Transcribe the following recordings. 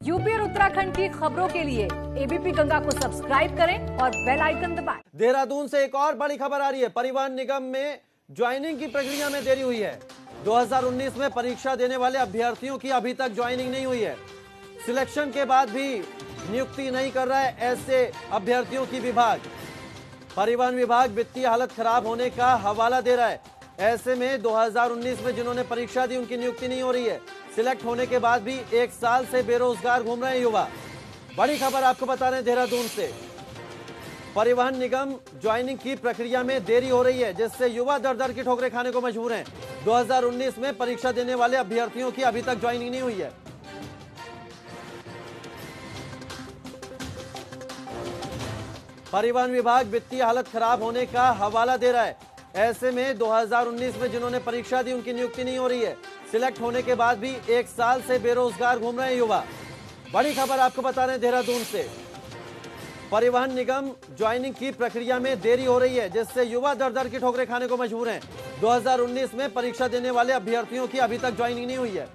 UP और उत्तराखंड की खबरों के लिए एबीपी गंगा को सब्सक्राइब करें और बेल आइकन दबाएं। देहरादून से एक और बड़ी खबर आ रही है। परिवहन निगम में ज्वाइनिंग की प्रक्रिया में देरी हुई है। 2019 में परीक्षा देने वाले अभ्यर्थियों की अभी तक ज्वाइनिंग नहीं हुई है। सिलेक्शन के बाद भी नियुक्ति नहीं कर रहा है ऐसे अभ्यर्थियों की विभाग। परिवहन विभाग वित्तीय हालत खराब होने का हवाला दे रहा है। ऐसे में 2019 में जिन्होंने परीक्षा दी उनकी नियुक्ति नहीं हो रही है। सिलेक्ट होने के बाद भी एक साल से बेरोजगार घूम रहे हैं युवा। बड़ी खबर आपको बता रहे हैं देहरादून से। परिवहन निगम ज्वाइनिंग की प्रक्रिया में देरी हो रही है, जिससे युवा दर दर की ठोकरें खाने को मजबूर हैं। 2019 में परीक्षा देने वाले अभ्यर्थियों की अभी तक ज्वाइनिंग नहीं हुई है। परिवहन विभाग वित्तीय हालत खराब होने का हवाला दे रहा है। ऐसे में 2019 में जिन्होंने परीक्षा दी उनकी नियुक्ति नहीं हो रही है। सिलेक्ट होने के बाद भी एक साल से बेरोजगार घूम रहे हैं युवा। बड़ी खबर आपको बता रहे हैं देहरादून से। परिवहन निगम ज्वाइनिंग की प्रक्रिया में देरी हो रही है, जिससे युवा दर दर की ठोकरें खाने को मजबूर हैं। 2019 में परीक्षा देने वाले अभ्यर्थियों की अभी तक ज्वाइनिंग नहीं हुई है।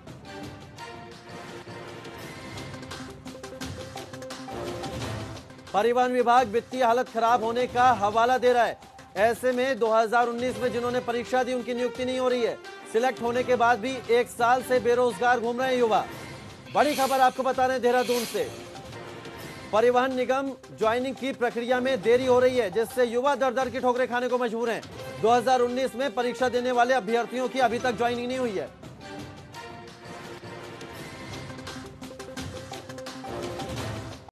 परिवहन विभाग वित्तीय हालत खराब होने का हवाला दे रहा है। ऐसे में 2019 में जिन्होंने परीक्षा दी उनकी नियुक्ति नहीं हो रही है। सिलेक्ट होने के बाद भी एक साल से बेरोजगार घूम रहे हैं युवा। बड़ी खबर आपको बता रहे हैं देहरादून से। परिवहन निगम ज्वाइनिंग की प्रक्रिया में देरी हो रही है, जिससे युवा दर दर की ठोकरें खाने को मजबूर हैं। 2019 में परीक्षा देने वाले अभ्यर्थियों की अभी तक ज्वाइनिंग नहीं हुई है।